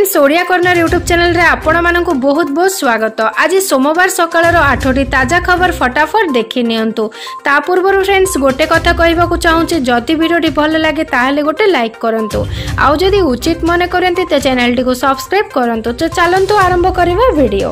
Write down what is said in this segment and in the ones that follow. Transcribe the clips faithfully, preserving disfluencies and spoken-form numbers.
Friends Odia corner YouTube channel रे आपण मानकु बहुत बहुत स्वागत। आज सोमवार सकाळर आठटी ताजा खबर फटाफट देखि नियंतु। ता पूर्व फ्रेंड्स गोटे कथा कहबाकू चाहूचे, जदि वीडियोटी भल लागे ताहेले गोटे लाइक करंतु, आउ जदि उचित मने करंती ते चैनल टी को सब्सक्राइब करंतु। तो चलंतु आरंभ करिवा वीडियो।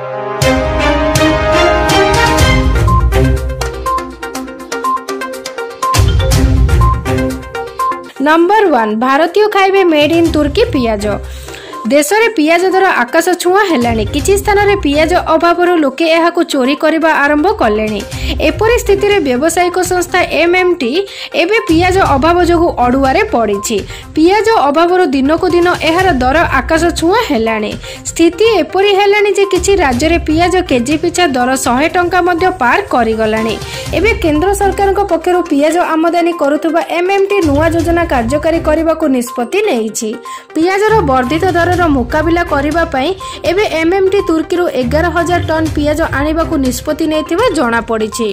नंबर वन, भारतीय खाइबे मेड इन तुर्की पियाज। देश में पियाज दर आकाश छुआ है। किसी स्थान में पियाज अभाव लोके यहां चोरी करने आरंभ कले। एपरी स्थिति में व्यावसायिक संस्था एमएमटी एवं पियाज अभाव जो अड़ुआरे पड़ी। पियाज अभाव दिन को दिन यार दर आकाश छुआ है। स्थिति एपरी है जे किसी राज्य में पियाज केजी पिछा दर सौ टंका पार कर गला। एवं केंद्र सरकार पक्षर पियाज आमदानी करुवा एमएमटी नुआ योजना कार्यकारी करने को निष्पत्ति नहीं। पियाजर वर्धित दर मुकाबिला करिबा पई एबे एमएमटी तुर्की रो ग्यारह हजार टन पियाज आनिबा को निष्पत्ति नेथिबा जणा पड़िछि।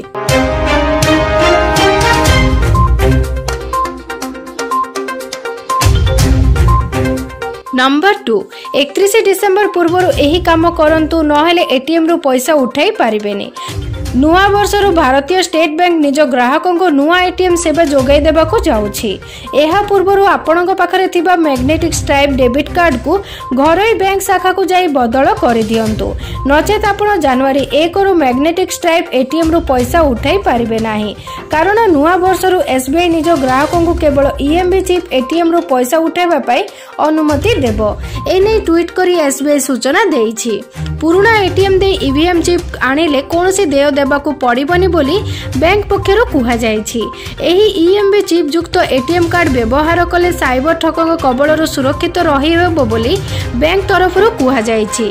नंबर टू, इकतीस डिसेंबर पूर्व एही काम करंतु नहेले एटीएम रो पैसा उठाई पारिबेनी। नुआ वर्षर भारतीय स्टेट बैंक निज ग्राहकों को नुआ एटीएम सेवा जोगाई देबाकू जाउछि। एहा पूर्वरु आपणक पाखरे थिबा मैग्नेटिक स्ट्राइप डेबिट कार्ड को घरोई बैंक शाखा को जाई बदल कर दियंतु, नचेत आपण जनवरी एक रु मैग्नेटिक स्ट्राइप एटीएम रु पैसा उठाई पारिबे नाही। कारण नुआ वर्षरु एसबीआई निज ग्राहकों को केवल ईएमबी चिप एटीएम रु पैसा उठाइबा पई अनुमति देबो। एनै ट्वीट करी एसबीआई सूचना देइछि। पुराना एटीएम दे ईवीएम चिप आनिले कोनोसी देय देबाकू पड़िबनी बोली बैंक पक्षरु कुहा जायछि। एही ईएमबी चिप युक्त एटीएम कार्ड व्यवहार कले साइबर ठकक कबलरु सुरक्षित रहिबो बोली बैंक तरफरु कुहा जायछि।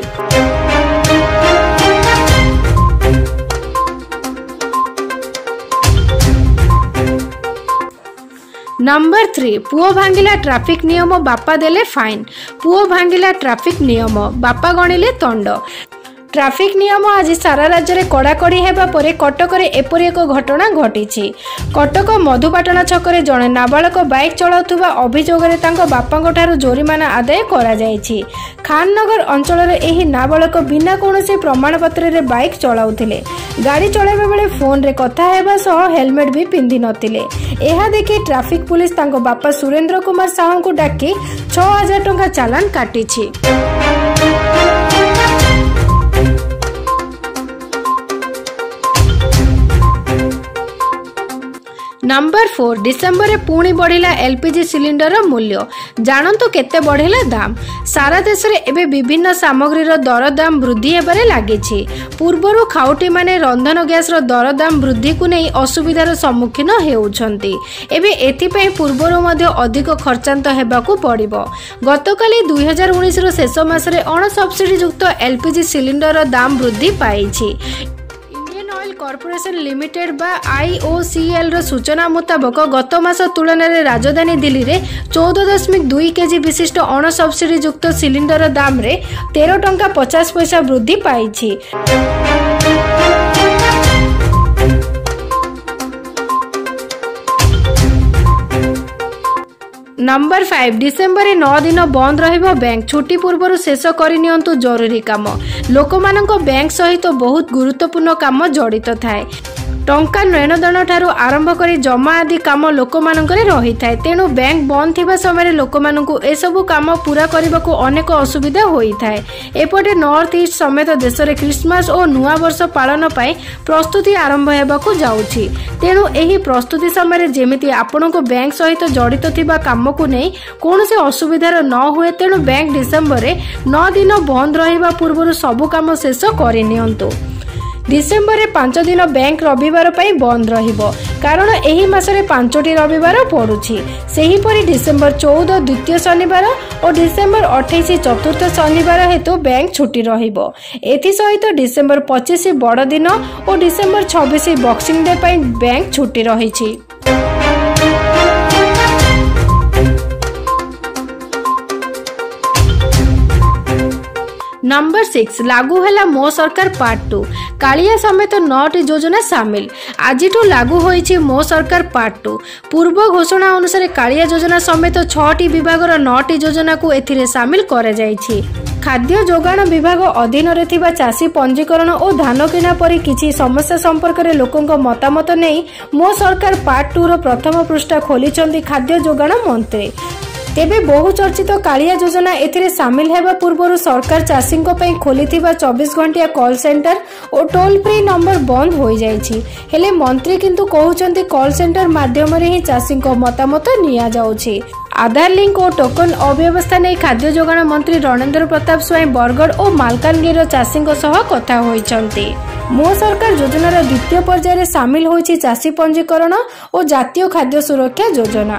नंबर थ्री, पुओ भांगिला ट्राफिक नियम बापा देले फाइन। पुओ भांगिला ट्राफिक नियम बापा गणिले दंड। ट्राफिक नियम आज सारा राज्य में कड़ाकड़ी हेबा परे कटक रे एपरि एक घटना घटी। कटक मधुपाटना छकरे जड़े नाबालक बाइक चलाउथुबा अभियोग रे तांको बापांको ठारू जोरिमाना आदाय करा जायछि। खाननगर अंचल रे एही नाबालक बिना कोनोसी प्रमाण पत्र रे बाइक चलाउथिले। गाड़ी चलाइबा बेले फोन रे कथा हेबा सह हेलमेट भी पिंधि नथिले। एहा देखि ट्राफिक पुलिस तांको बापा सुरेंद्र कुमार साहू को डाकी छह हजार टंका चालान काटिछि। नंबर फोर, डिसेम्बर रे पुणी बढ़िला एलपीजी सिलिंडर मूल्य। जानतु केते बढ़िला दाम। सारा देश रे एबे विभिन्न सामग्री दर दाम वृद्धि हेबारे लागिछि। पूर्वरु खाउटी माने रंधन गैस रो दर दाम वृद्धि को नै असुविधार सम्मुखीन हेउछंती। एबे एथि पई पूर्वरु मध्ये अधिक खर्चांत हेबाकू पड़िबो। गतकाली दुई हजार उन्नीस रो शेष मास रे अण सब्सिडी युक्त एलपीजी सिलिंडर दाम वृद्धि पाइछि। कॉर्पोरेशन लिमिटेड बा आईओसीएल रो सूचना मुताबक गत मास तुलन में राजधानी दिल्ली रे चौदह दशमिक दुई केजी विशिष्ट अण सब्सिडी युक्त सिलिंडर दाम रे तेरह टंका पचास पैसा वृद्धि पाइछि। नंबर फाइव, डिसेम्बर नौ दिन बंद रहिबो बैंक। छुट्टी पूर्व शेष करनियंतु जरूरी काम। लोक मानक बैंक सहित बहुत गुरुत्वपूर्ण काम जड़ित थाए। टंका लेनदेन ठारू आरंभ करी जमा आदि काम लोक मानकरे रही थाए। तेणु बैंक बंद थिबा समय लोक मानकु ए सब काम पूरा करने को अनेक असुविधा होई थाए। एपटे नॉर्थ ईस्ट समेत देश में क्रिसमस और नुआ वर्ष पालन पाई प्रस्तुति आरंभ हेबाकू जाउछि। तेणु एही प्रस्तुति समय जेमिति आपनको बैंक सहित जड़ित थिबा काम को नै कोनोसी असुविधार न हुए। तेणु बैंक डिसेम्बर रे नौ दिन बंद रहिबा पूर्व सब काम शेष करनियंतु। डिसेम्बर रे पांच दिन बैंक रविवार पाई बंद रहिबो, कारण एही मासरे पांचटी रविवार पड़ुछि। सेही परि डिसेम्बर चौदह द्वितीय शनिवार और डिसेम्बर अठाईस चतुर्थ शनिवार हेतु बैंक छुट्टी रहिबो। एथि सहित डिसेम्बर पच्चीस बड़ दिन और डिसेम्बर छब्बीस बॉक्सिंग डे पाई बैंक छुट्टी रहिछि। नंबर सिक्स लागू है मो सरकार पार्ट टू कालिया समेत नौटी योजना सामिल आज लागू होईछि मो सरकार पार्ट टू पूर्व घोषणा अनुसार कालिया योजना समेत छटी विभागर नौटी योजना को एथिरे सामिल करे जाइछि। खाद्य जोगाण विभाग अधीन रे थिबा चाषी पंजीकरण और धान किना परी किछि समस्या संपर्क में लोकों मतामत नहीं मो सरकार पार्ट टू रो प्रथम पृष्ठा खोली खाद्य जोगाण मंत्री। तेबे बहु चर्चित कालिया योजना एथिरे सामिल हेबा पूर्व सरकार चाषी खोली चौबीस घंटिया कॉल सेंटर और टोल फ्री नंबर बंद हो जाइछि। हेले मंत्री किंतु कहउचंती कॉल सेंटर माध्यम रे ही चाषी मतामत निया जाउछि। आधार लिंक और टोकन अव्यवस्था नहीं खाद्य जोगाण मंत्री रणेंद्र प्रताप स्वाई बरगढ़ और मालकानगिरी चाषी सह कथा होइछंती। मो सरकार योजनार द्वितीय पर्याय सामिल होइछि चाषी पंजीकरण और जातीय खाद्य सुरक्षा योजना।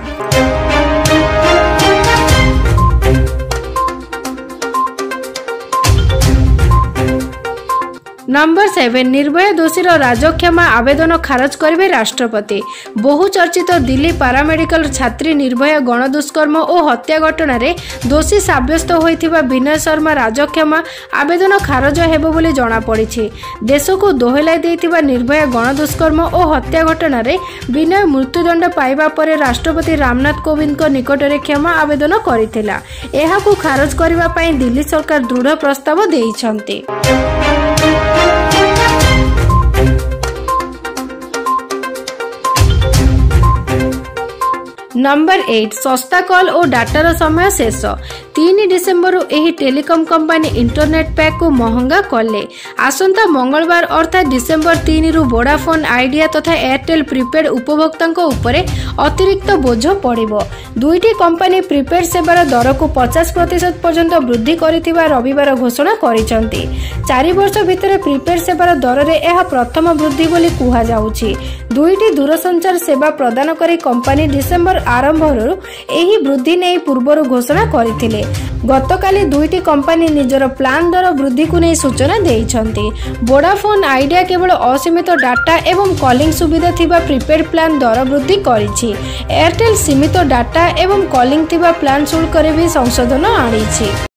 नंबर सेवेन निर्भया दोषीर राजक्षमा आवेदन खारज करेंगे राष्ट्रपति। बहु चर्चित दिल्ली पारामेडिकल छात्री निर्भया गणदुष्कर्म और हत्या घटना रे दोषी साब्यस्त होइथिबा विनय शर्मा राजक्षमा आवेदन खारज हेबो बोली जणा पड़िछि। देश को दोहलाई देइथिबा निर्भया गणदुष्कर्म और हत्या घटना रे विनय मृत्युदंड पाइबा परे राष्ट्रपति रामनाथ कोविंद को निकट रे क्षमा आवेदन करिथिला। एहाकु खारज करिबा पई दिल्ली सरकार दृढ़ प्रस्ताव देइछन्ति। नंबर एट सस्ता कॉल और डाटार समय शेष तीन डिसेम्बर एही टेलीकॉम कंपनी इंटरनेट पैक को महंगा कले। आसंता मंगलवार अर्थात डिसेम्बर तीन रु वोडाफोन आइडिया तथा एयरटेल प्रीपेड उपभोक्ता उपरे अतिरिक्त बोझ पड़िबो। दुईटी कंपनी प्रीपेड सेवार दर को पचास प्रतिशत पर्यंत वृद्धि करिथिबा रविवार घोषणा करिसंती। चारि वर्ष भितर प्रीपेड सेवार दर रे एहा प्रथम वृद्धि बोली कुहा जाउछि। दुईटी दूरसंचार सेवा प्रदानकारी कंपनी डिसेम्बर आरंभ एही वृद्धि नहीं पूर्व घोषणा करथिले। गतकाली दुईटी कंपनी निजर प्लान दर वृद्धि को नहीं सूचना देइछन्ती। वोडाफोन आइडिया केवल असीमित डाटा एवं कॉलिंग सुविधा थिबा प्रीपेड प्लान दर वृद्धि करिछि। एयरटेल सीमित डाटा एवं कॉलिंग थिबा प्लान शुल्क रे भी संशोधन आनिछि।